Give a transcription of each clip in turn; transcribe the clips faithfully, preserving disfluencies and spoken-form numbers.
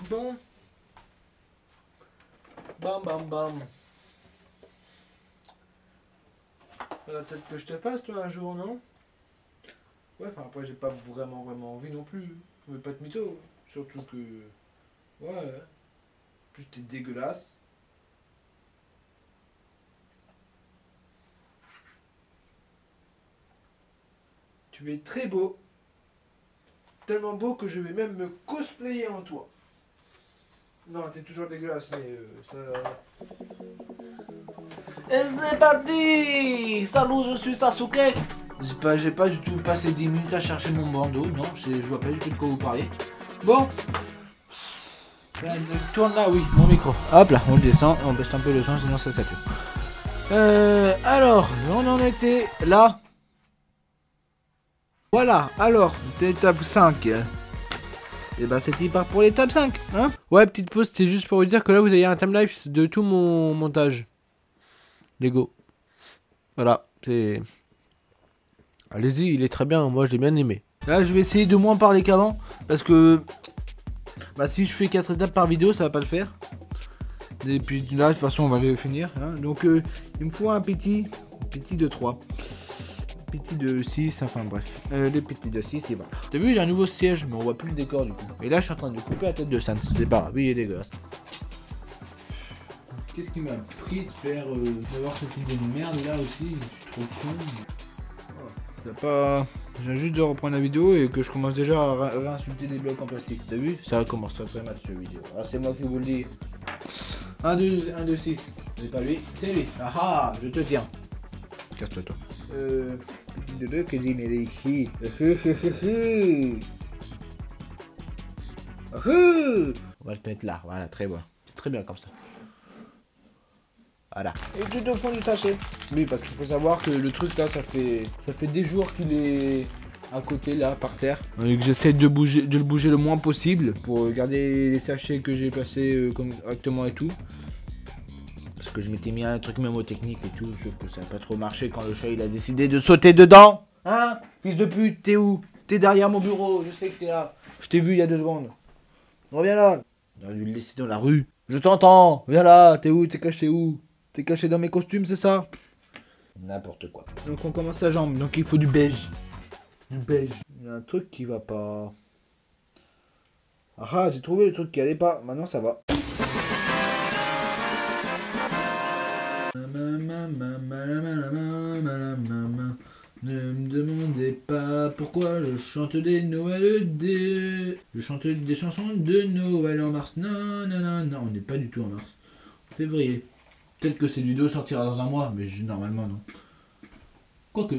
Bon. Bam bam bam. Faudrait peut-être que je te fasse toi un jour, non? Ouais, enfin après j'ai pas vraiment vraiment envie non plus. Je veux pas être mytho. Surtout que... Ouais. Plus t'es dégueulasse. Tu es très beau. Tellement beau que je vais même me cosplayer en toi. Non, t'es toujours dégueulasse, mais euh, ça... Et c'est parti! Salut, je suis Sasuke! J'ai pas, j'ai pas du tout passé dix minutes à chercher mon bandeau, non, je vois pas du tout de quoi vous parlez. Bon. Tourne là, oui, mon micro. Hop là, on le descend, on baisse un peu le son, sinon ça sature. Euh, alors, on en était là. Voilà, alors, étape cinq. Et bah c'est part pour l'étape cinq, hein. Ouais, petite pause, c'était juste pour vous dire que là vous avez un timelapse de tout mon montage Lego. Voilà, c'est... Allez-y, il est très bien, moi je l'ai bien aimé. Là je vais essayer de moins parler qu'avant, parce que... Bah si je fais quatre étapes par vidéo, ça va pas le faire. Et puis là, de toute façon on va le finir, hein. Donc euh, il me faut un petit, petit de trois. Petit de six, enfin bref. Euh, les petits de six, et voilà. T'as vu, j'ai un nouveau siège, mais on voit plus le décor du coup. Et là, je suis en train de couper la tête de Sans. C'est pas grave, il est dégueulasse. Qu'est-ce qui m'a pris de faire, euh, d'avoir cette idée de merde là aussi? Je suis trop con. C'est pas... Je viens juste de reprendre la vidéo et que je commence déjà à réinsulter des blocs en plastique. T'as vu? Ça commence très très mal cette vidéo. Ah, c'est moi qui vous le dis. un, deux, un, deux, six. C'est pas lui, c'est lui. Ah ah, je te tiens. Casse-toi toi. Euh... De deux que j'ai mis ici. On va le mettre là, voilà, très bon. C'est très bien comme ça. Voilà. Et tout au fond du sachet. Oui, parce qu'il faut savoir que le truc là, ça fait ça fait des jours qu'il est à côté là, par terre. Et que j'essaie de bouger, de le bouger le moins possible pour garder les sachets que j'ai passés euh, correctement et tout. Parce que je m'étais mis un truc mémotechnique et tout, sauf que ça n'a pas trop marché quand le chat il a décidé de sauter dedans. Hein? Fils de pute, t'es où? T'es derrière mon bureau, je sais que t'es là. Je t'ai vu il y a deux secondes. Reviens là. On aurait dû le laisser dans la rue. Je t'entends. Viens là, t'es où? T'es caché où? T'es caché dans mes costumes, c'est ça? N'importe quoi. Donc on commence sa jambe, donc il faut du beige. Du beige. Il y a un truc qui va pas. Ah, j'ai trouvé le truc qui allait pas. Maintenant ça va. Ne me demandez pas pourquoi je chante des Noëls des... Je chante des chansons de Noël en mars. Non, non, non, non, on n'est pas du tout en mars. En février. Peut-être que cette vidéo sortira dans un mois, mais je, normalement non. Quoique.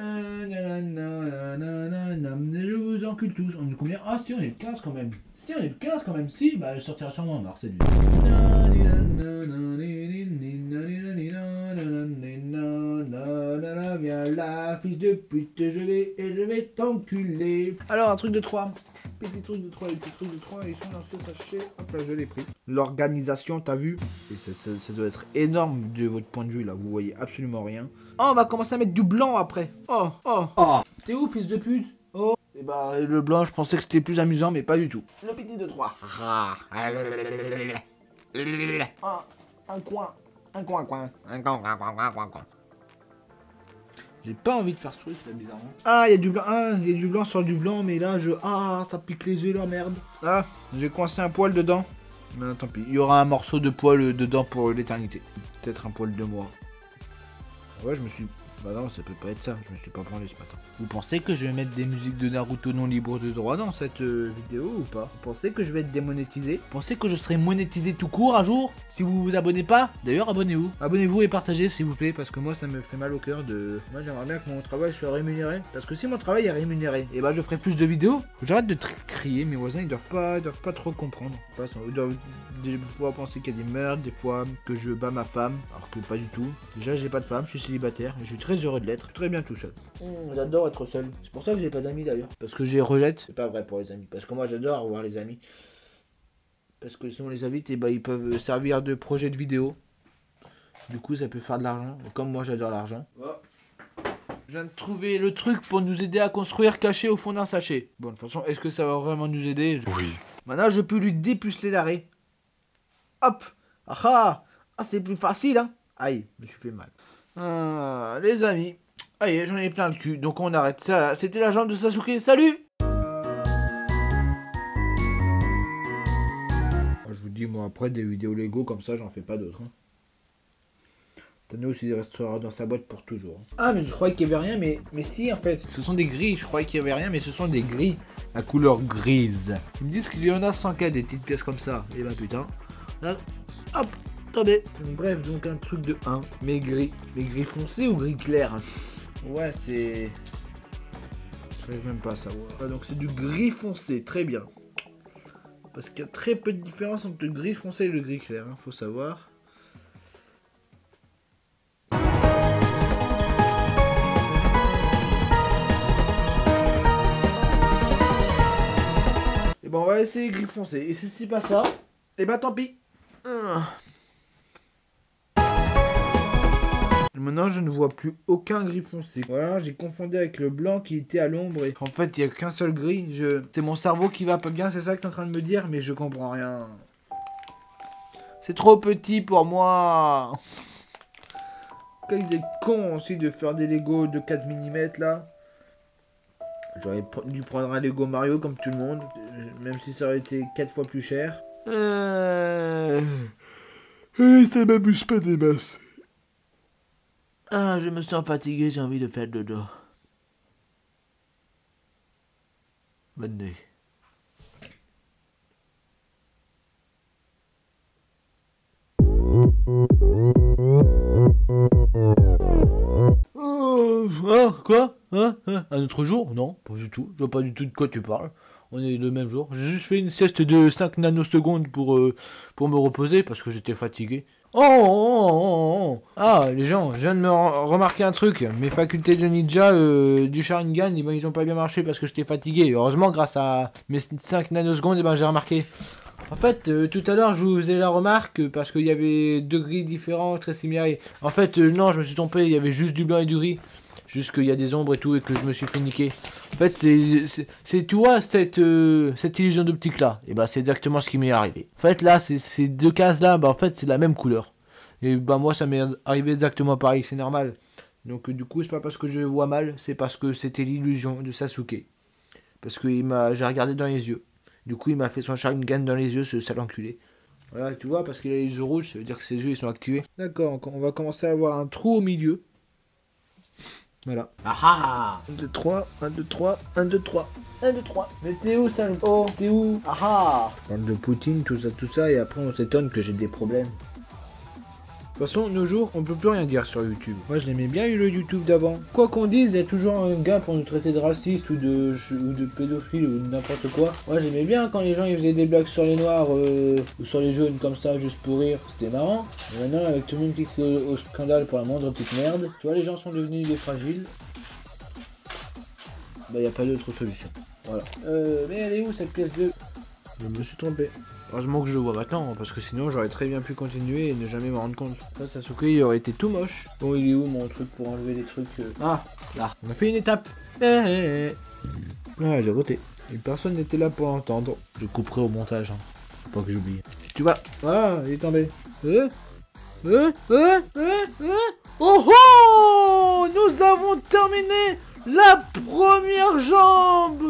Je vous encule tous. On est combien? Ah si, on est le quinze quand même. Si, on est le quinze quand même. Si, bah elle sortira sûrement en mars cette vidéo. Viens là, fils de pute, je vais et je vais t'enculer. Alors, un truc de trois. Petit truc de trois, les petits trucs de trois, ils sont dans ce sachet. Hop là, je l'ai pris. L'organisation, t'as vu? Et ça, ça, ça doit être énorme de votre point de vue là, vous voyez absolument rien. Oh, on va commencer à mettre du blanc après. Oh, oh, oh. T'es où, fils de pute? Oh. Et bah, le blanc, je pensais que c'était plus amusant, mais pas du tout. Le petit de trois. Oh, un coin. Un coin, un coin. Un coin, coin, coin, coin, coin, coin. J'ai pas envie de faire ce truc là, bizarrement. Ah, il y a du blanc, ah, il y a du blanc sur du blanc, mais là, je... Ah, ça pique les yeux, la merde. Ah, j'ai coincé un poil dedans. Mais tant pis, il y aura un morceau de poil dedans pour l'éternité. Peut-être un poil de moi. Ouais, je me suis... Bah non, ça peut pas être ça, je me suis pas branlé ce matin. Vous pensez que je vais mettre des musiques de Naruto non libres de droit dans cette euh, vidéo ou pas? Vous pensez que je vais être démonétisé? Vous pensez que je serai monétisé tout court un jour? Si vous vous abonnez pas, d'ailleurs abonnez-vous. Abonnez-vous et partagez s'il vous plaît, parce que moi ça me fait mal au cœur de... Moi j'aimerais bien que mon travail soit rémunéré. Parce que si mon travail est rémunéré, et bah je ferai plus de vidéos. J'arrête de crier, mes voisins ils doivent pas, ils doivent pas trop comprendre. Ils doivent des fois penser qu'il y a des meurtres, des fois que je bats ma femme, alors que pas du tout. Déjà j'ai pas de femme, je suis célibataire, et je suis très heureux de l'être. Je suis très bien tout seul. Mmh, j'adore être seul. C'est pour ça que j'ai pas d'amis d'ailleurs. Parce que j'ai rejette. C'est pas vrai pour les amis. Parce que moi j'adore avoir les amis. Parce que si on les invite, et bah, ils peuvent servir de projet de vidéo. Du coup ça peut faire de l'argent. Et comme moi j'adore l'argent. Oh. Je viens de trouver le truc pour nous aider à construire caché au fond d'un sachet. Bon de toute façon, est-ce que ça va vraiment nous aider? Oui. Maintenant, je peux lui dépuceler l'arrêt. Hop. Ah ah. Ah, c'est plus facile, hein. Aïe, je me suis fait mal. Ah, les amis. Aïe, j'en ai plein le cul. Donc on arrête ça. C'était la jambe de Sasuke. Salut. Je vous dis, moi, après des vidéos Lego comme ça, j'en fais pas d'autres. Hein. Tano aussi, il restera dans sa boîte pour toujours. Ah, mais je croyais qu'il y avait rien, mais, mais si, en fait. Ce sont des grilles. Je croyais qu'il y avait rien, mais ce sont des grilles. La couleur grise. Ils me disent qu'il y en a cent K, des petites pièces comme ça. Et bah putain. Là, hop, tombé. Bref, donc un truc de un. Mais gris. Mais gris foncé ou gris clair? Ouais, c'est... Je n'arrive même pas à savoir. Ah, donc c'est du gris foncé, très bien. Parce qu'il y a très peu de différence entre le gris foncé et le gris clair, hein, faut savoir. Et ben on va essayer gris foncé. Et si c'est pas ça, et ben tant pis. Maintenant, je ne vois plus aucun gris foncé. Voilà, j'ai confondu avec le blanc qui était à l'ombre. Et en fait, il n'y a qu'un seul gris. Je... C'est mon cerveau qui va pas bien, c'est ça que tu es en train de me dire, mais je comprends rien. C'est trop petit pour moi. Quelle idée con aussi de faire des Lego de quatre millimètres là. J'aurais dû prendre un Lego Mario comme tout le monde, même si ça aurait été quatre fois plus cher. Euh... Et ça m'amuse pas des masses. Ah, je me sens fatigué, j'ai envie de faire dodo. Bonne nuit. Oh, ah, quoi hein, hein Un autre jour? Non, pas du tout. Je vois pas du tout de quoi tu parles. On est le même jour. J'ai juste fait une sieste de cinq nanosecondes pour, euh, pour me reposer parce que j'étais fatigué. Oh, oh, oh, oh. Ah, les gens, je viens de me remarquer un truc. Mes facultés de ninja euh, du Sharingan, eh ben, ils ont pas bien marché parce que j'étais fatigué. Heureusement, grâce à mes cinq nanosecondes, eh ben, j'ai remarqué. En fait, euh, tout à l'heure, je vous ai la remarque parce qu'il y avait deux gris différents, très similaires. En fait, euh, non, je me suis trompé, il y avait juste du blanc et du gris. Juste qu'il y a des ombres et tout et que je me suis fait niquer. En fait, c'est, tu vois, cette, euh, cette illusion d'optique là. Et bah, c'est exactement ce qui m'est arrivé. En fait, là, ces deux cases là, bah, en fait, c'est la même couleur. Et bah, moi, ça m'est arrivé exactement pareil, c'est normal. Donc, euh, du coup, c'est pas parce que je vois mal, c'est parce que c'était l'illusion de Sasuke. Parce que j'ai regardé dans les yeux. Du coup, il m'a fait son Sharingan dans les yeux, ce sale enculé. Voilà, tu vois, parce qu'il a les yeux rouges, ça veut dire que ses yeux, ils sont activés. D'accord, on va commencer à avoir un trou au milieu. Voilà. Ah ah un, deux, trois, un, deux, trois, un, deux, trois, un, deux, trois. Mais t'es où, ça? Oh, t'es où? Ah ah je parle de Poutine, tout ça, tout ça, et après on s'étonne que j'ai des problèmes. De toute façon, nos jours, on peut plus rien dire sur YouTube. Moi, je l'aimais bien, le YouTube d'avant. Quoi qu'on dise, il y a toujours un gars pour nous traiter de raciste ou de, ou de pédophile ou de n'importe quoi. Moi, j'aimais bien quand les gens ils faisaient des blagues sur les noirs euh, ou sur les jaunes comme ça, juste pour rire. C'était marrant. Et maintenant, avec tout le monde qui crie au, au scandale pour la moindre petite merde, tu vois, les gens sont devenus des fragiles. Bah, il n'y a pas d'autre solution. Voilà. Euh, mais elle est où cette pièce de... Je me suis trompé. Heureusement que je le vois maintenant, parce que sinon j'aurais très bien pu continuer et ne jamais me rendre compte. Ça, Sasuke, il aurait été tout moche. Bon, il est où mon truc pour enlever les trucs euh... Ah, là. On a fait une étape. Eh, eh, eh. Ah, j'ai roté. Et personne n'était là pour l'entendre. Je couperai au montage, hein. Faut pas que j'oublie. Tu vas. Ah, il est tombé. Euh euh euh euh euh Oh oh nous avons terminé la première jambe.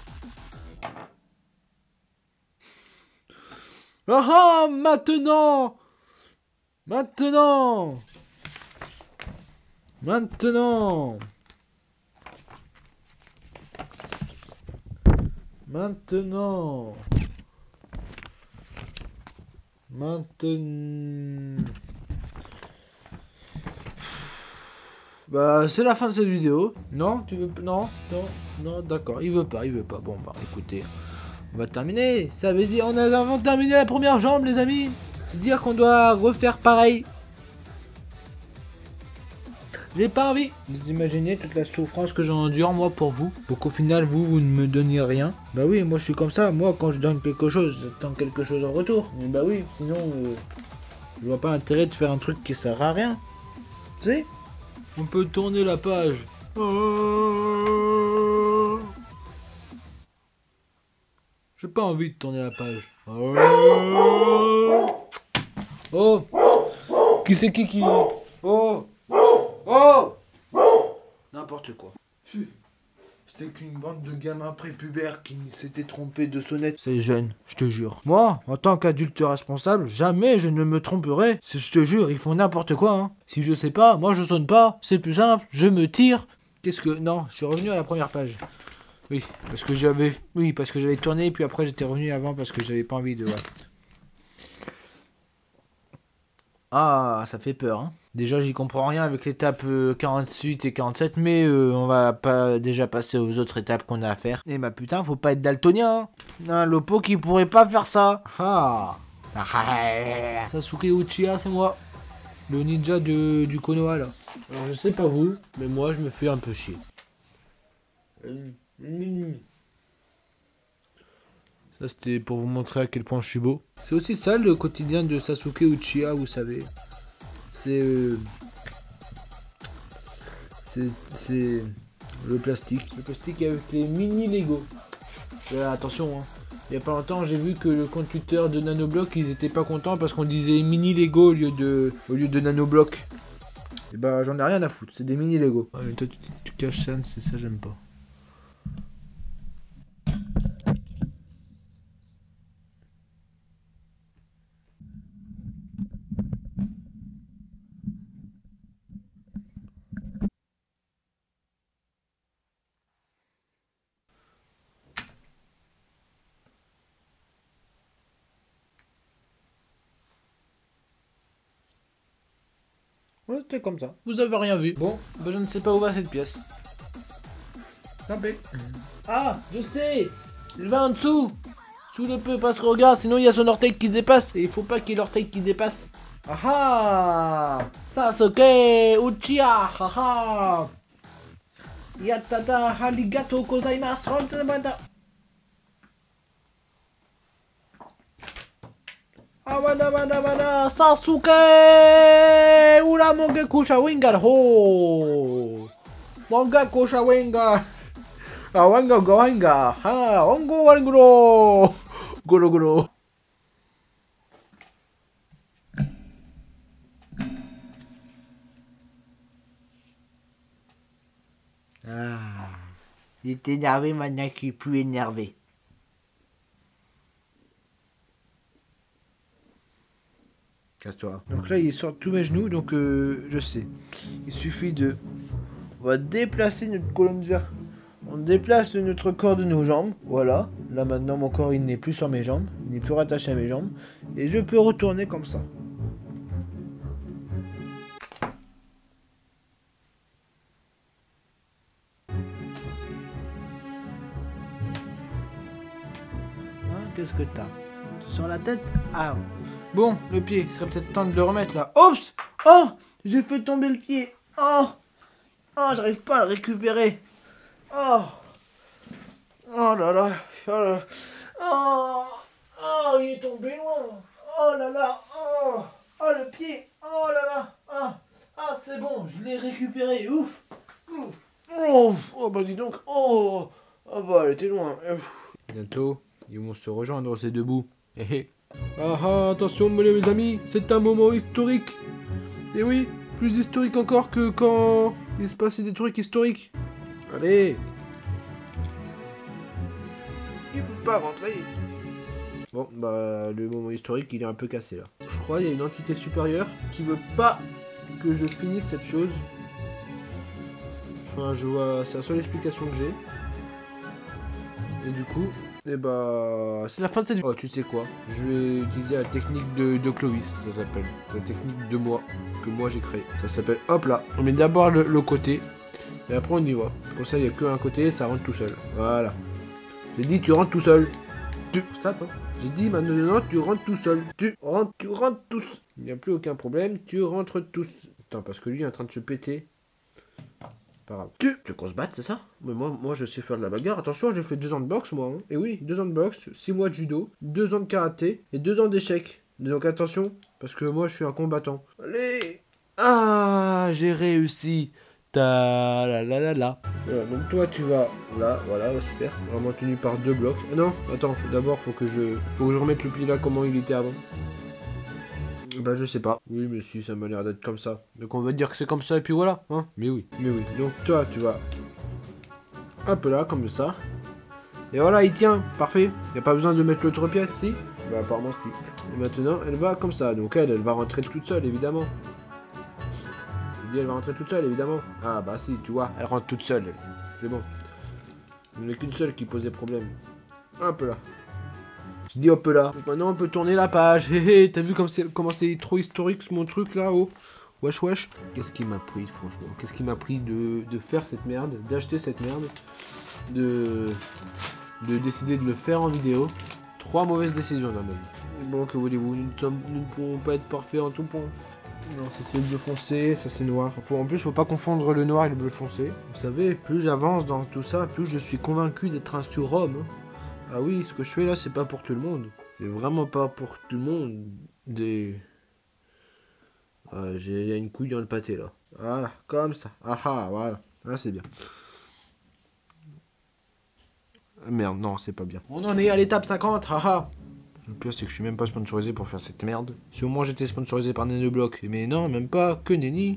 Ah ah, maintenant Maintenant Maintenant Maintenant Maintenant Bah, c'est la fin de cette vidéo. Non, tu veux... Non, non, non, d'accord, il veut pas, il veut pas. Bon, bah, écoutez... On va terminer, ça veut dire on a avant de terminer la première jambe les amis. C'est dire qu'on doit refaire pareil. J'ai pas envie. Vous imaginez toute la souffrance que j'endure moi pour vous. Pour qu'au final vous, vous ne me donniez rien. Bah oui, moi je suis comme ça. Moi quand je donne quelque chose, j'attends quelque chose en retour. Mais bah oui, sinon euh, je vois pas l'intérêt de faire un truc qui sert à rien. Tu sais, on peut tourner la page. Oh. J'ai pas envie de tourner la page. Oh, oh. Qui c'est qui qui... Oh, oh, n'importe quoi. C'était qu'une bande de gamins prépubères qui s'étaient trompés de sonnette. C'est jeune, je te jure. Moi, en tant qu'adulte responsable, jamais je ne me tromperai. Je te jure, ils font n'importe quoi. Hein. Si je sais pas, moi je sonne pas. C'est plus simple, je me tire. Qu'est-ce que... Non, je suis revenu à la première page. Oui, parce que j'avais... Oui, parce que j'avais tourné, puis après j'étais revenu avant parce que j'avais pas envie de... Ouais. Ah, ça fait peur, hein. Déjà, j'y comprends rien avec l'étape euh, quarante-huit et quarante-sept, mais euh, on va pas déjà passer aux autres étapes qu'on a à faire. Et bah putain, faut pas être daltonien, hein. Un Lopo qui pourrait pas faire ça. Ah, Sasuke Uchiha, c'est moi. Le ninja de, du Konoha, là. Alors, je sais pas vous, mais moi, je me fais un peu chier. Ça, c'était pour vous montrer à quel point je suis beau. C'est aussi ça, le quotidien de Sasuke Uchiha, vous savez. C'est... Euh, c'est... le plastique. Le plastique avec les mini Lego. Euh, attention, hein. Il y a pas longtemps, j'ai vu que le compte Twitter de Nanoblock, ils étaient pas contents parce qu'on disait mini Lego au lieu de, au lieu de Nanoblock. Et bah, j'en ai rien à foutre, c'est des mini Lego. Ouais, mais toi, tu, tu caches ça, c'est ça, j'aime pas. Ouais, c'était comme ça. Vous avez rien vu. Bon, bah je ne sais pas où va cette pièce. Tant pis. Ah, je sais. Il va en dessous. Sous le peu, parce que regarde, sinon il y a son orteil qui dépasse. Et il faut pas qu'il y ait l'orteil qui dépasse. Ah ah, Sasuke Uchiha. Ah ah. Yatata haligato gozaimasu. Awada wada wada Sasuke Ura Mongeku Sharingan ho Mongeku Sharingan Awanga Gohanga Ha Ongo Warguro Goro Goro. Ah, il est énervé maintenant qu'il est plus énervé. Casse-toi. Donc là, il est sur tous mes genoux, donc euh, je sais. Il suffit de... On va déplacer notre colonne vertébrale. On déplace notre corps de nos jambes. Voilà. Là, maintenant, mon corps, il n'est plus sur mes jambes. Il n'est plus rattaché à mes jambes. Et je peux retourner comme ça. Hein, qu'est-ce que t'as? Sur la tête? Ah. Bon, le pied, il serait peut-être temps de le remettre là. Oups! Oh! J'ai fait tomber le pied. Oh! Oh, j'arrive pas à le récupérer. Oh! Oh là là! Oh là! Oh! Oh, il est tombé loin! Oh là là! Oh! Oh, le pied! Oh là là! Ah! Ah, c'est bon, je l'ai récupéré. Ouf! Ouf! Oh! Oh, bah dis donc! Oh! Oh, bah, elle était loin. Bientôt, ils vont se rejoindre ces deux bouts. Hé Ah ah, attention mes amis, c'est un moment historique. Et oui, plus historique encore que quand il se passait des trucs historiques. Allez. Il veut pas rentrer. Bon, bah le moment historique il est un peu cassé là. Je crois qu'il y a une entité supérieure qui veut pas que je finisse cette chose. Enfin, je vois, c'est la seule explication que j'ai. Et du coup... Et bah, c'est la fin de cette vidéo. Oh, tu sais quoi? Je vais utiliser la technique de, de Clovis, ça s'appelle. C'est la technique de moi, que moi j'ai créée. Ça s'appelle, hop là, on met d'abord le, le côté, et après on y va. Comme ça, il n'y a qu'un côté, ça rentre tout seul. Voilà. J'ai dit, tu rentres tout seul. Tu... Stop, hein. J'ai dit, maintenant, tu rentres tout seul. Tu rentres, tu rentres tous. Il n'y a plus aucun problème, tu rentres tous. Attends, parce que lui est en train de se péter. Pas grave. Tu, tu veux qu'on se batte, c'est ça? Mais moi, moi, je sais faire de la bagarre. Attention, j'ai fait deux ans de boxe, moi. Hein. Et oui, deux ans de boxe, six mois de judo, deux ans de karaté et deux ans d'échecs. Donc attention, parce que moi, je suis un combattant. Allez! Ah, j'ai réussi. Ta la la la la. Voilà, donc toi tu vas là, voilà, super. Vraiment tenu par deux blocs. Ah non, attends, faut, d'abord faut que je faut que je remette le pied là comment il était avant. Bah je sais pas. Oui mais si, ça m'a l'air d'être comme ça. Donc on va dire que c'est comme ça et puis voilà, hein. Mais oui, mais oui. Donc toi tu vas un peu là, comme ça. Et voilà, il tient, parfait. Y a pas besoin de mettre l'autre pièce, si? Bah apparemment si. Et maintenant elle va comme ça, donc elle, elle va rentrer toute seule évidemment. Je dis elle va rentrer toute seule évidemment. Ah bah si, tu vois, elle rentre toute seule. C'est bon. Il n'y en a qu'une seule qui posait problème. Hop là. Je dis hop là. Donc maintenant on peut tourner la page. Hé hé, t'as vu comme c'est, comment c'est trop historique mon truc là, oh. Wesh wesh. Qu'est-ce qui m'a pris franchement? Qu'est-ce qui m'a pris de, de faire cette merde, d'acheter cette merde, de, de décider de le faire en vidéo. Trois mauvaises décisions dans ma vie. Bon, que voulez-vous, nous, nous ne pourrons pas être parfaits en tout point. Non, ça c'est le bleu foncé, ça c'est noir. Faut, en plus, faut pas confondre le noir et le bleu foncé. Vous savez, plus j'avance dans tout ça, plus je suis convaincu d'être un surhomme. Hein. Ah oui, ce que je fais là, c'est pas pour tout le monde. C'est vraiment pas pour tout le monde. Des... Ah, il y a une couille dans le pâté là. Voilà, comme ça. Ah ah, voilà. Ah, c'est bien. Merde, non, c'est pas bien. On en est à l'étape cinquante, haha. Le pire, c'est que je suis même pas sponsorisé pour faire cette merde. Si au moins j'étais sponsorisé par Nanoblock. Mais non, même pas, que nenni.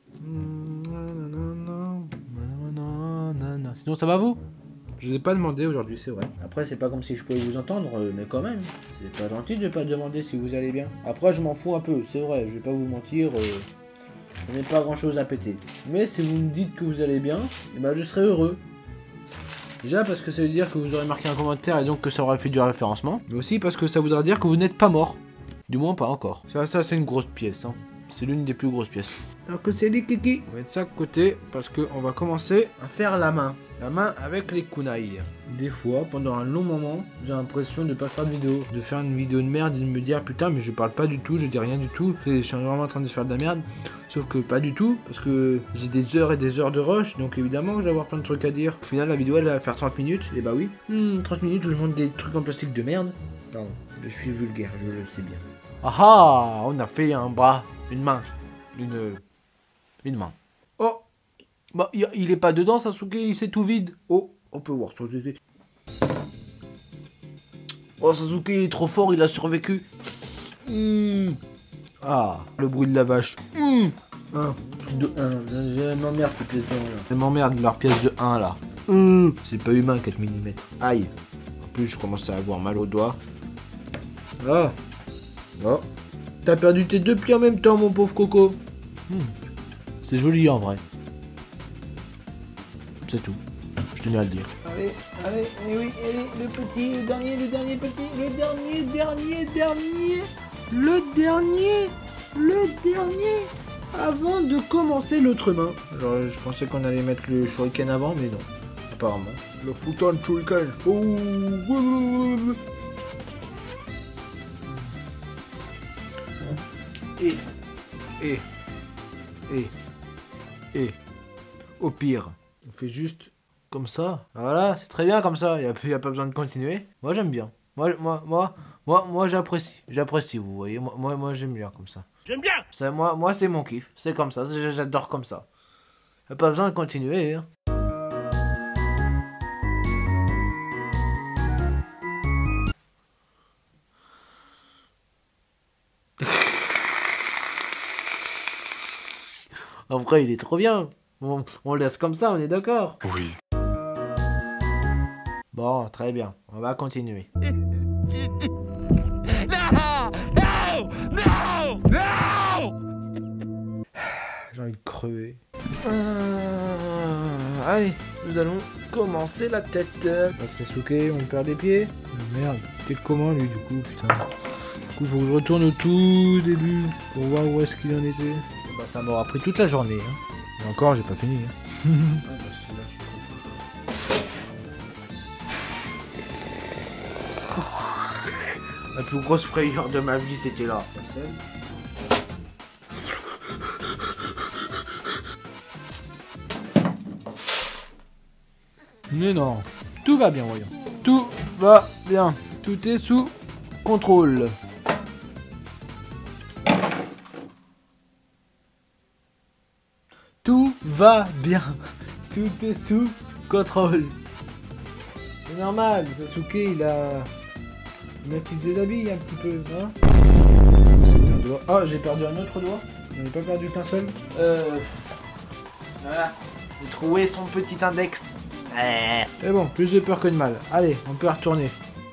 Sinon, ça va vous? Je vous ai pas demandé aujourd'hui, c'est vrai. Après, c'est pas comme si je pouvais vous entendre, mais quand même. C'est pas gentil de pas demander si vous allez bien. Après, je m'en fous un peu, c'est vrai, je vais pas vous mentir. Euh, je n'ai pas grand chose à péter. Mais si vous me dites que vous allez bien, eh ben, je serai heureux. Déjà parce que ça veut dire que vous aurez marqué un commentaire et donc que ça aura fait du référencement. Mais aussi parce que ça voudra dire que vous n'êtes pas mort. Du moins pas encore. Ça, ça c'est une grosse pièce. Hein. C'est l'une des plus grosses pièces. Alors que c'est les kiki. On va mettre ça de côté parce qu'on va commencer à faire la main. La main avec les kunai. Des fois, pendant un long moment, j'ai l'impression de ne pas faire de vidéo. De faire une vidéo de merde et de me dire putain mais je parle pas du tout, je dis rien du tout. Je suis vraiment en train de faire de la merde. Sauf que pas du tout, parce que j'ai des heures et des heures de rush, donc évidemment que je vais avoir plein de trucs à dire. Au final, la vidéo elle va faire trente minutes, et bah oui. Hmm, trente minutes où je montre des trucs en plastique de merde. Pardon, je suis vulgaire, je le sais bien. Ah ah, on a fait un bras, une main, une... une main. Oh, bah y a, il est pas dedans Sasuke, c'est tout vide. Oh, on peut voir Sasuke. Oh, Sasuke il est trop fort, il a survécu. Hmm. Ah, le bruit de la vache. Mmh. un, truc de un. Elle m'emmerde ces pièces de un là. Elle m'emmerde leur pièce de un là. Mmh. C'est pas humain quatre millimètres. Aïe. En plus, je commence à avoir mal aux doigts. Ah. Oh. T'as perdu tes deux pieds en même temps, mon pauvre Coco. Mmh. C'est joli en vrai. C'est tout. Je tenais à le dire. Allez, allez, et oui, allez, le petit, le dernier, le dernier petit, le dernier, dernier, dernier. Le dernier, le dernier, avant de commencer l'autre main. Alors, je pensais qu'on allait mettre le shuriken avant, mais non, apparemment. Le futon shuriken. Oh. Et, et, et, et, au pire, on fait juste comme ça. Voilà, c'est très bien comme ça, il n'y a, a pas besoin de continuer. Moi, j'aime bien. Moi, moi, moi... Moi, moi j'apprécie, j'apprécie, vous voyez, moi, moi, moi j'aime bien comme ça. J'aime bien ça, Moi, moi c'est mon kiff, c'est comme ça, j'adore comme ça. Y'a pas besoin de continuer, hein. En vrai, il est trop bien. On, on le laisse comme ça, on est d'accord? Oui. Bon, très bien, on va continuer. No! No! No! No! J'ai envie de crever. Euh, allez, nous allons commencer la tête. Ah, Sasuke, on perd des pieds. Oh, merde, t'es comment lui du coup, putain. Du coup, faut que je retourne au tout début pour voir où est-ce qu'il en était. Bah, ça m'aura pris toute la journée. Hein. Et encore, j'ai pas fini. Hein. Ah, bah, c'est là, je suis La plus grosse frayeur de ma vie, c'était là. Mais non, tout va bien, voyons. Tout va bien. Tout est sous contrôle. Tout va va bien. Tout est sous contrôle. C'est normal, Sasuke, il a... Il a qui se déshabille un petit peu, hein. C'est un doigt. Oh, j'ai perdu un autre doigt. J'en ai pas perdu qu'un seul. Euh... Voilà. J'ai trouvé son petit index. Mais bon, plus de peur que de mal. Allez, on peut retourner.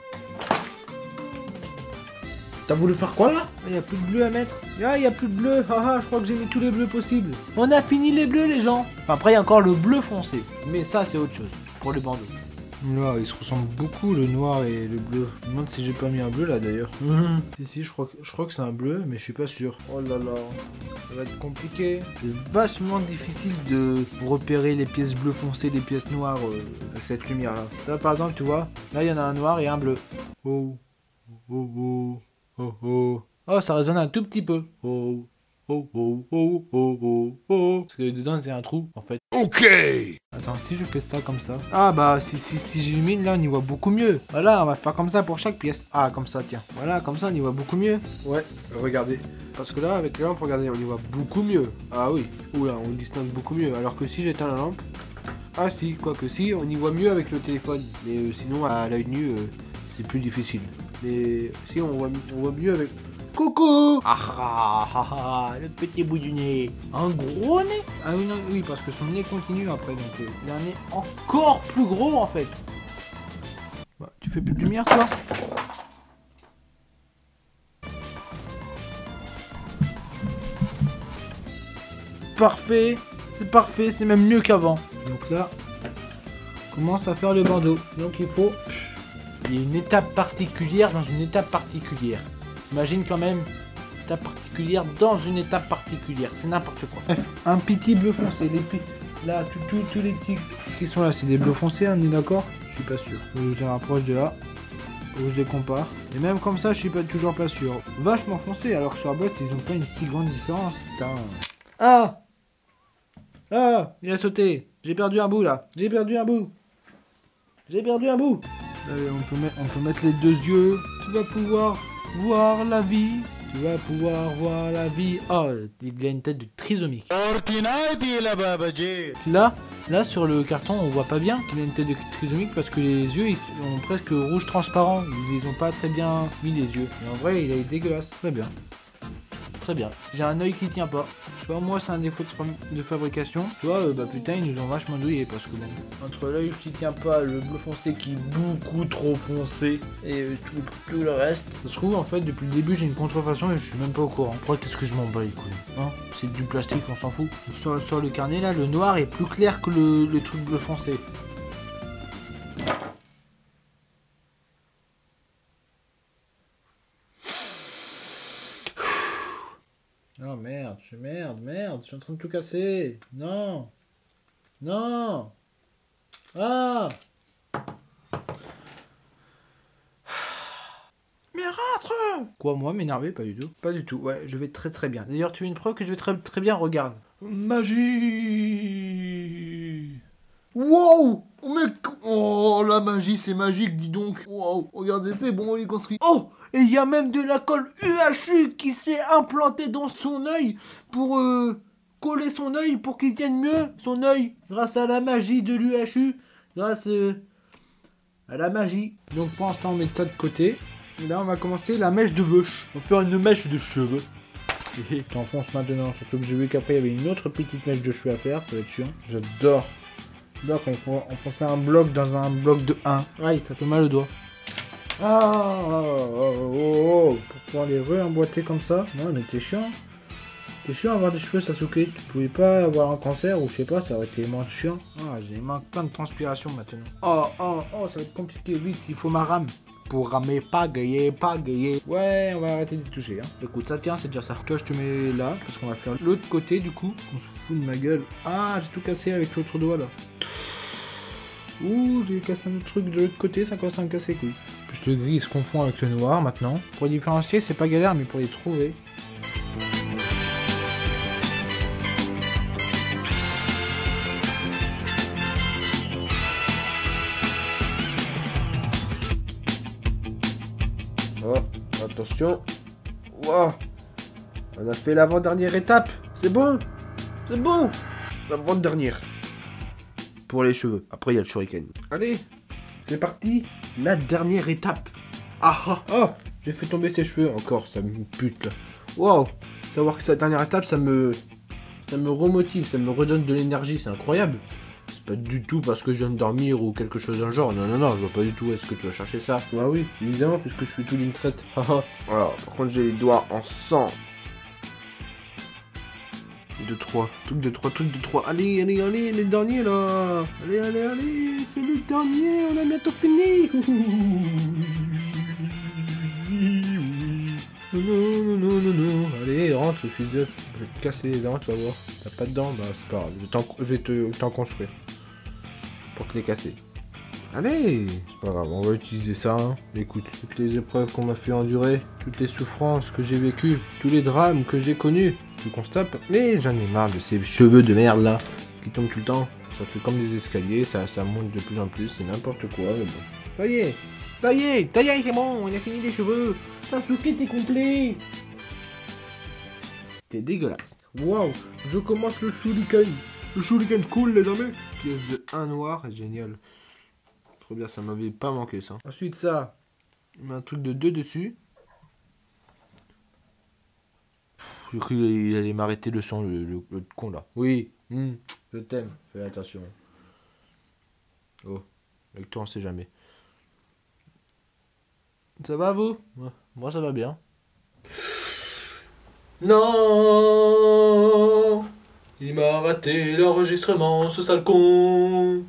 T'as voulu faire quoi là? Il n'y a plus de bleu à mettre. Ah, il n'y a plus de bleu. Ah, ah, je crois que j'ai mis tous les bleus possibles. On a fini les bleus, les gens. Enfin, après, il y a encore le bleu foncé. Mais ça, c'est autre chose. Pour le bandeau. Là, ils se ressemblent beaucoup, le noir et le bleu. Je me demande si j'ai pas mis un bleu là d'ailleurs. Mmh. Si, si, je crois que, je crois que c'est un bleu, mais je suis pas sûr. Oh là là, ça va être compliqué. C'est vachement difficile de repérer les pièces bleu foncé des pièces noires euh, avec cette lumière là. Là, par exemple, tu vois, là, il y en a un noir et un bleu. Oh, oh, oh, oh, oh. Oh, ça résonne un tout petit peu. Oh, oh, oh, oh, oh, oh, oh. Parce que dedans, c'est un trou en fait. Ok. Attends, si je fais ça comme ça... Ah bah, si, si, si j'illumine, là, on y voit beaucoup mieux. Voilà, on va faire comme ça pour chaque pièce. Ah, comme ça, tiens. Voilà, comme ça, on y voit beaucoup mieux. Ouais, regardez. Parce que là, avec la lampe, regardez, on y voit beaucoup mieux. Ah oui, oula, on distingue beaucoup mieux. Alors que si j'éteins la lampe... Ah si, quoique si, on y voit mieux avec le téléphone. Mais euh, sinon, à l'œil nu, euh, c'est plus difficile. Mais si, on voit, on voit mieux avec... Coucou! Ah ah ah ah, le petit bout du nez. Un gros nez? Ah oui, non, oui, parce que son nez continue après, donc euh, il a un nez encore plus gros en fait. Bah, tu fais plus de lumière toi? Parfait, c'est parfait, c'est même mieux qu'avant. Donc là, on commence à faire le bandeau. Donc il faut... Il y a une étape particulière dans une étape particulière. Imagine quand même une étape particulière dans une étape particulière. C'est n'importe quoi. Bref, un petit bleu foncé. Les petits, là, tous les petits qui sont là, c'est des bleus foncés, on est d'accord? Je suis pas sûr. Je les rapproche de là. Je les compare. Et même comme ça, je suis pas toujours pas sûr. Vachement foncé, alors que sur la boîte, ils ont pas une si grande différence. Putain. Ah! Ah! Il a sauté. J'ai perdu un bout là. J'ai perdu un bout. J'ai perdu un bout. Allez, on peut mettre, on peut mettre les deux yeux. Tu vas pouvoir voir la vie, tu vas pouvoir voir la vie. Oh, il a une tête de trisomique. Là, là sur le carton, on voit pas bien qu'il a une tête de trisomique parce que les yeux ils sont presque rouge transparent. Ils ont pas très bien mis les yeux. Mais en vrai, il est dégueulasse. Très bien. Très bien. J'ai un œil qui tient pas. Je sais pas, moi c'est un défaut de, de fabrication. Tu vois, euh, bah putain, ils nous ont vachement douillé parce que bon, entre l'œil qui tient pas, le bleu foncé qui est beaucoup trop foncé et euh, tout, tout le reste. Ça se trouve, en fait, depuis le début, j'ai une contrefaçon et je suis même pas au courant. Après, qu'est-ce que je m'en bats les couilles, hein? C'est du plastique, on s'en fout. Sur, sur le carnet là, le noir est plus clair que le, le truc bleu foncé. Oh merde, je merde, merde, je suis en train de tout casser. Non. Non. Ah. Mais rentre. Quoi, moi, m'énerver? Pas du tout. Pas du tout, ouais, je vais très très bien. D'ailleurs, tu as une preuve que je vais très très bien, regarde. Magie. Wow. Mais... Oh, la magie, c'est magique, dis donc. Wow. Regardez, c'est bon, on est construit. Oh. Et il y a même de la colle U H U qui s'est implantée dans son œil pour euh, coller son œil pour qu'il tienne mieux son œil grâce à la magie de l'U H U, grâce euh, à la magie. Donc pour l'instant on met ça de côté. Et là on va commencer la mèche de vache. On va faire une mèche de cheveux. Et t'enfonces maintenant, surtout que j'ai vu qu'après il y avait une autre petite mèche de cheveux à faire, ça va être chiant. J'adore. J'adore quand on fait un bloc dans un bloc de un. Aïe, ça fait mal au doigt. Ah, oh, oh, oh, oh, pour pouvoir les re-emboîter comme ça. Non, mais t'es chiant. T'es chiant avoir des cheveux, Sasuke. Tu pouvais pas avoir un cancer ou je sais pas, ça aurait été moins chiant. Ah, j'ai les mains plein de transpiration maintenant. Oh, oh, oh, ça va être compliqué. Vite, il faut ma rame. Pour ramer, pas gayer, pas gayer. Ouais, on va arrêter de toucher. Hein. Écoute, ça tient, c'est déjà ça. Toi, je te mets là, parce qu'on va faire l'autre côté du coup. On se fout de ma gueule. Ah, j'ai tout cassé avec l'autre doigt là. Ouh, j'ai cassé un autre truc de l'autre côté, ça commence à me casser les couilles. Plus le gris il se confond avec le noir maintenant. Pour les différencier, c'est pas galère, mais pour les trouver. Oh, attention. Wow. On a fait l'avant-dernière étape. C'est bon. C'est bon. L'avant-dernière. Pour les cheveux. Après, il y a le shuriken. Allez, c'est parti. La dernière étape. Ah ah ah. J'ai fait tomber ses cheveux. Encore, ça me pute là. Waouh. Savoir que cette dernière étape, ça me... Ça me remotive, ça me redonne de l'énergie. C'est incroyable. C'est pas du tout parce que je viens de dormir ou quelque chose d'un genre. Non, non, non, je vois pas du tout où est-ce que tu vas chercher ça. Bah oui, évidemment, puisque je fais tout d'une traite. Alors, par contre, j'ai les doigts en sang. deux trois, truc de trois, truc de trois. Allez, allez, allez, les derniers là. Allez, allez, allez, c'est les derniers, on a bientôt fini. Non, non, non, non, non. Allez, rentre, fils de... Je vais te casser les dents, tu vas voir. T'as pas de dents, bah c'est pas grave. Je vais te t'en construire. Pour te les casser. Allez, c'est pas grave, on va utiliser ça. Hein. Écoute, toutes les épreuves qu'on m'a fait endurer, toutes les souffrances que j'ai vécues, tous les drames que j'ai connus, tu constates. Mais j'en ai marre de ces cheveux de merde là, qui tombent tout le temps. Ça fait comme des escaliers, ça, ça monte de plus en plus, c'est n'importe quoi, mais bon. Ça y est, ça y est, ça y est, c'est bon, on a fini les cheveux. Sasuke, t'es complet. T'es dégueulasse. Waouh, je commence le shuriken. Le shuriken cool, les amis. Pièce de un noir, génial. Trop bien, ça m'avait pas manqué ça. Ensuite ça, il met un truc de deux dessus. J'ai cru qu'il allait m'arrêter le son, le, le, le con là. Oui, mmh, je t'aime, fais attention. Oh, avec toi on sait jamais. Ça va vous? Ouais, moi ça va bien. Non, il m'a raté l'enregistrement, ce sale con.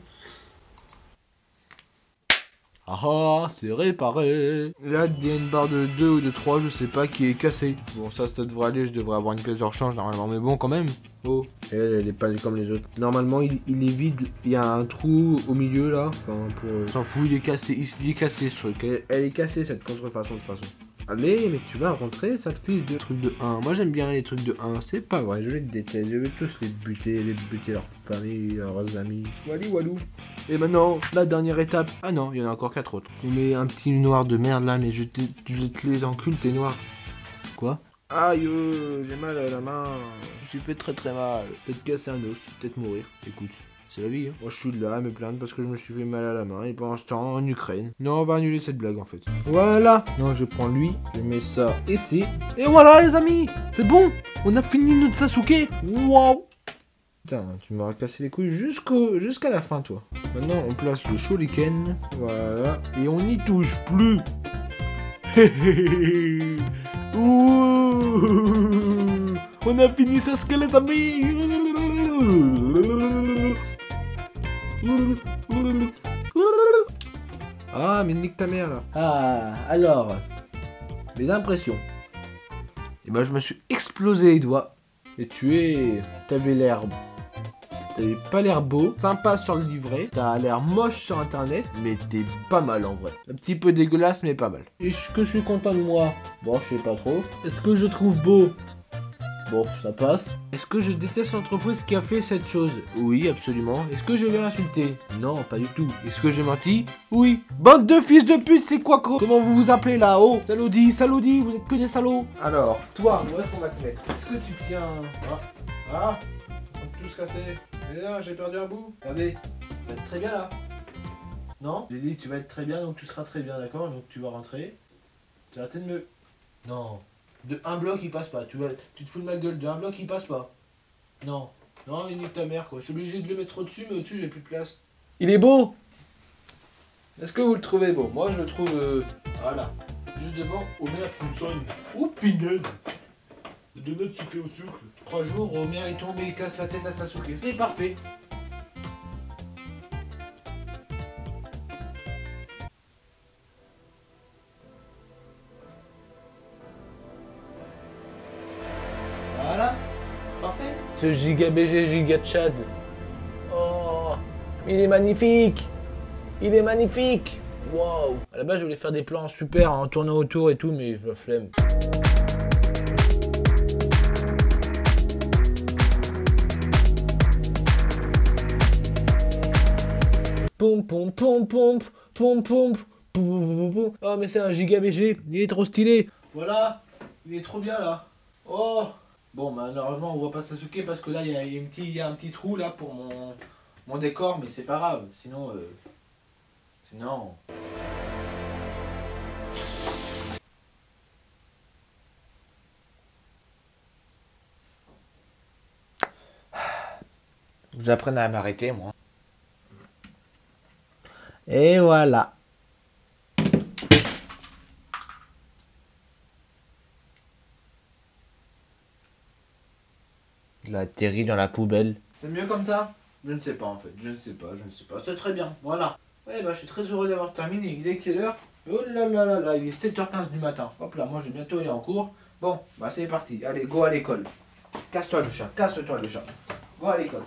Ah ah, c'est réparé. Là, il y a une barre de deux ou de trois, je sais pas, qui est cassée. Bon, ça, ça devrait aller, je devrais avoir une pièce de rechange normalement, mais bon, quand même. Oh, et elle, elle est pas comme les autres. Normalement, il, il est vide, il y a un trou au milieu là. Enfin, pour... S'en fout, il est cassé, il, il est cassé ce truc. Elle, elle est cassée cette contrefaçon de toute façon. Allez, mais tu vas rentrer, ça te file de trucs de un. Moi j'aime bien les trucs de un, c'est pas vrai, je les déteste, je vais tous les buter, les buter leur famille, leurs amis. Wally walou. Et maintenant, la dernière étape. Ah non, il y en a encore quatre autres. Tu mets un petit noir de merde là, mais je, je te les encule, tes noirs. Quoi? Aïe, euh, j'ai mal à la main. Je me suis fait très très mal. Peut-être casser un os, peut-être mourir. Écoute. C'est la vie, hein. Moi je suis là à me plaindre parce que je me suis fait mal à la main et pendant ce temps en Ukraine. Non, on va annuler cette blague en fait. Voilà. Non, je prends lui, je mets ça ici. Et voilà les amis, c'est bon. On a fini notre Sasuke. Waouh. Putain, tu m'auras cassé les couilles jusqu'au jusqu'à la fin toi. Maintenant on place le shuriken. Voilà. Et on n'y touche plus. Ouh. On a fini Sasuke les amis. Ah, mais nique ta mère là. Ah, alors, mes impressions. Et ben, je me suis explosé les doigts. Et tu es. T'avais l'air. T'avais pas l'air beau, sympa sur le livret. T'as l'air moche sur internet, mais t'es pas mal en vrai. Un petit peu dégueulasse, mais pas mal. Est-ce que je suis content de moi? Bon, je sais pas trop. Est-ce que je trouve beau? Bon, ça passe. Est-ce que je déteste l'entreprise qui a fait cette chose? Oui, absolument. Est-ce que je vais l'insulter? Non, pas du tout. Est-ce que j'ai menti? Oui. Bande de fils de pute, c'est quoi quoi? Comment vous vous appelez là? Oh, salaudi, salaudi, vous êtes que des salauds. Alors, toi, où est-ce qu'on va te mettre? Est-ce que tu tiens... Ah, ah, on va tous casser. Mais non, j'ai perdu un bout. Regardez, tu vas être très bien là. Non? J'ai dit que tu vas être très bien, donc tu seras très bien, d'accord? Donc tu vas rentrer. Tu vas arrêter de me... Non. De un bloc il passe pas, tu, vas, tu te fous de ma gueule, de un bloc il passe pas. Non, non mais nique ta mère quoi, je suis obligé de le mettre au-dessus mais au-dessus j'ai plus de place. Il est beau. Est-ce que vous le trouvez beau? Moi je le trouve, euh, voilà, juste devant Homer Simpson. Oh pinaise. Le donut sucré au sucre. Trois jours, Homer il tombe et il casse la tête à Sasuke, c'est parfait. Voilà, parfait. Ce giga B G, giga Tchad. Oh, il est magnifique. Il est magnifique. Waouh. À la base, je voulais faire des plans super en tournant autour et tout, mais la flemme. Pom pom pom pom pom pom pom. Oh, mais c'est un giga B G. Il est trop stylé. Voilà, il est trop bien là. Oh. Bon, malheureusement, on voit pas Sasuke parce que là, il y a, il y a un petit, il y a un petit trou là pour mon, mon décor, mais c'est pas grave. Sinon, euh, sinon. J'apprends à m'arrêter, moi. Et voilà. Il a atterri dans la poubelle. C'est mieux comme ça? Je ne sais pas en fait, je ne sais pas, je ne sais pas. C'est très bien, voilà. Ouais, bah je suis très heureux d'avoir terminé. Il est quelle heure? Oh là là là là, il est sept heures quinze du matin. Hop là, moi je vais bientôt aller en cours. Bon, bah c'est parti. Allez, go à l'école. Casse-toi le chat, casse-toi le chat. Go à l'école.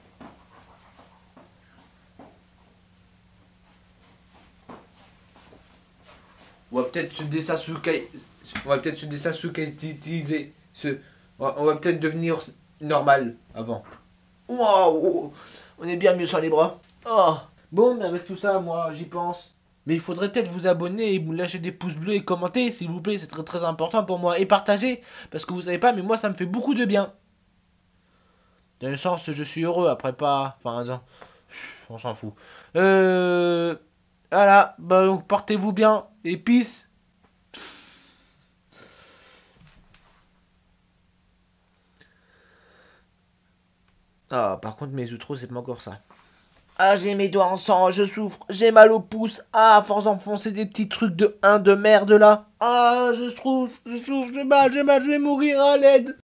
On va peut-être se désasukai... On va peut-être se désasukaitiser. Se... On va peut-être devenir normal avant. Waouh, on est bien mieux sur les bras. Oh. Bon, mais avec tout ça, moi, j'y pense. Mais il faudrait peut-être vous abonner et vous lâcher des pouces bleus et commenter, s'il vous plaît. C'est très très important pour moi. Et partager. Parce que vous savez pas, mais moi, ça me fait beaucoup de bien. Dans le sens, je suis heureux. Après, pas... Enfin, non. On s'en fout. Euh... Voilà. Bah, donc, portez-vous bien. Et peace. Ah, par contre, mes outros, c'est pas encore ça. Ah, j'ai mes doigts en sang, je souffre, j'ai mal au pouce. Ah, à force d'enfoncer des petits trucs de un de merde là. Ah, je souffre, je souffre, j'ai mal, j'ai mal, je vais mourir à l'aide.